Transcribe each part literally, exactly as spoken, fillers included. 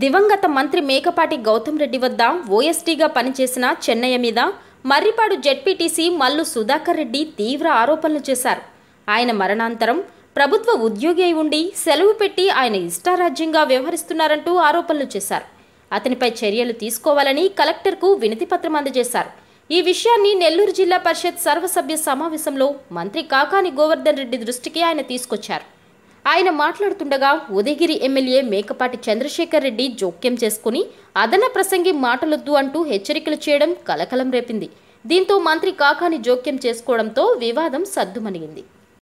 దివంగత మంత్రి మేకపాటి గౌతమ్ రెడ్డి వద్ద ఓఎస్టీగా పనిచేసిన చెన్నయ్య మీద మర్రిపాడు జెడ్పీటీసీ మల్లు సుధాకర్ రెడ్డి తీవ్ర ఆరోపణలు చేశారు. ఆయన మరణాంతరం ప్రభుత్వ ఉద్యోగి అయి ఉండి సెలవు పెట్టి ఆయన ఇష్టారాజ్యంగా వ్యవహరిస్తున్నారంటూ ఆరోపణలు చేశారు. అతనిపై చర్యలు తీసుకోవాలని కలెక్టర్కు వినతి పత్రం అందజేశారు. ఈ విషయాన్ని నెల్లూరు జిల్లా పరిషత్ సర్వసభ్య సమావేశంలో మంత్రి కాకాని గోవర్ధన్ రెడ్డి దృష్టికి ఆయన తీసుకొచ్చారు. ఆయన మాట్లాడుతుండగా ఉదయగిరి ఎమ్మెల్యే మేకపాటి చంద్రశేఖర్ రెడ్డి జోక్యం చేసుకుని అదన ప్రసంగి మాటలొద్దు అంటూ హెచ్చరికలు చేయడం కలకలం రేపింది. దీంతో మంత్రి కాకాని జోక్యం చేసుకోవడంతో వివాదం సద్దుమణిగింది.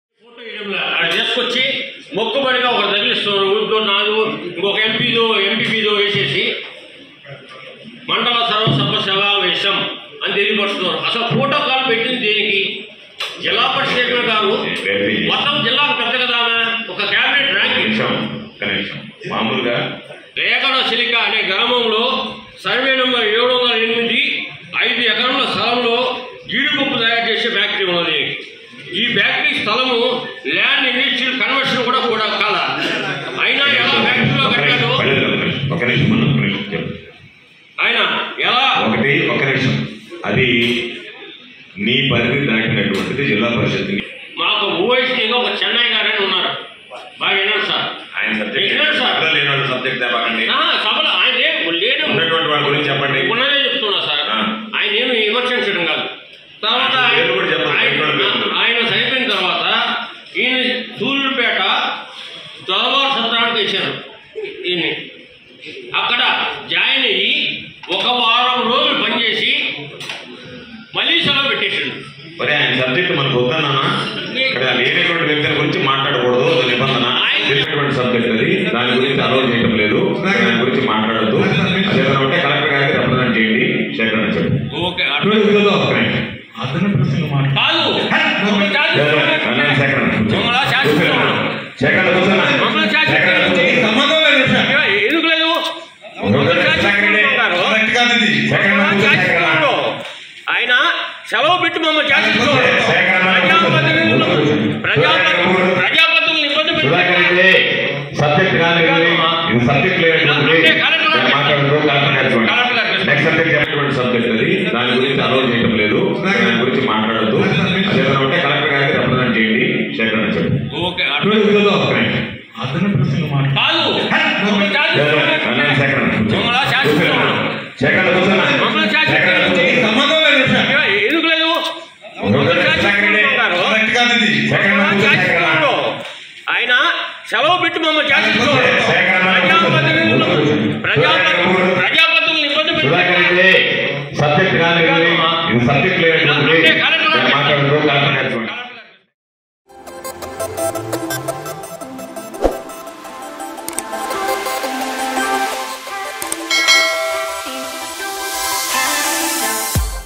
మండల సర్వసభ సమావేశం అని తెలియపరుస్తున్నారు. అసలు ప్రోటోకాల్ పెట్టింది దేనికి? జిల్లా పరిషత్ గారు మొత్తం జిల్లాకు పెద్ద కదా, ఒక క్యాబినెట్ ర్యాంకింగ్ మామూలుగా రేగడ సిలిక అనే గ్రామంలో సర్వే నెంబర్ ఏడు వందల ఎనిమిది ఐదు ఎకరంల స్థలంలో జీడిపప్పు తయారు చేసే ఫ్యాక్టరీ ఉన్నది. ఈ ఫ్యాక్టరీ స్థలము ల్యాండ్ ఇండస్ట్రియల్ కన్వర్షన్ కూడా కూడా కాల అయినా ఎలా ఫ్యాక్టరీలో కట్టాడు? ఆయన ఎలా ఒకటి ఒక నిమిషం అది నీ పరిధి దాటినటువంటిది జిల్లా పరిషత్. మాకు ఓఎస్టీగా ఒక చెన్నై గారని ఉన్నారు, బాగా విన్నాడు సార్. ఆయన సబ్జెక్ట్ సార్ లేని సబ్జెక్ట్ తేపకండి. సభలో ఆయన లేడు ఉన్నటువంటి వాళ్ళ గురించి చెప్పండి. ఉన్నదే చెప్తున్నా సార్. ఆయన ఏమి విమర్శించడం కాదు. తర్వాత ఆయన చనిపోయిన తర్వాత ఈయన సూర్యుపేట దొరవారు సత్రానికి వేశారు. ఈయన్ని అక్కడ జాయిన్ అయ్యి ఒక వారం రోజులు పనిచేసి మళ్ళీ సెలవు పెట్టేసాడు. మరి ఆయన సబ్జెక్ట్ మనకు వద్దన్నా, ఇక్కడ లేనటువంటి వ్యక్తుల గురించి మాట్లాడకూడదు నిబంధన. లేనటువంటి సబ్జెక్ట్ అది, దాని గురించి అలౌ చేయడం లేదు, దాని గురించి మాట్లాడద్దు. అదేదైనా ఉంటే కలెక్టర్ గారికి రిప్రజెంట్ చేయండి. శేఖర్ చెప్పండి. ఓకే ఎందుకు లేదు? ఆయన సెలవు పెట్టి మమ్మల్ని శాసించుకోవాలి. ప్రజాపతులను ఇబ్బంది పెట్టి సబ్జెక్ట్ కానీ సబ్జెక్ట్ నెక్స్ట్ సబ్జెక్ట్ అది, దాని గురించి అలౌ చేయడం లేదు, దాని గురించి మాట్లాడద్దు. అదేదైనా ఉంటే కలెక్టర్ గారికి రిప్రజెంట్ చేయండి. శేఖర్ చెప్పండి. ఓకే ఎందుకు లేదు? ఆయన సెలవు పెట్టి మమ్మల్ని శాసించుకోవాలి. ప్రజాపతులను ఇబ్బంది పెట్టి సబ్జెక్ట్ కానీ సబ్జెక్ట్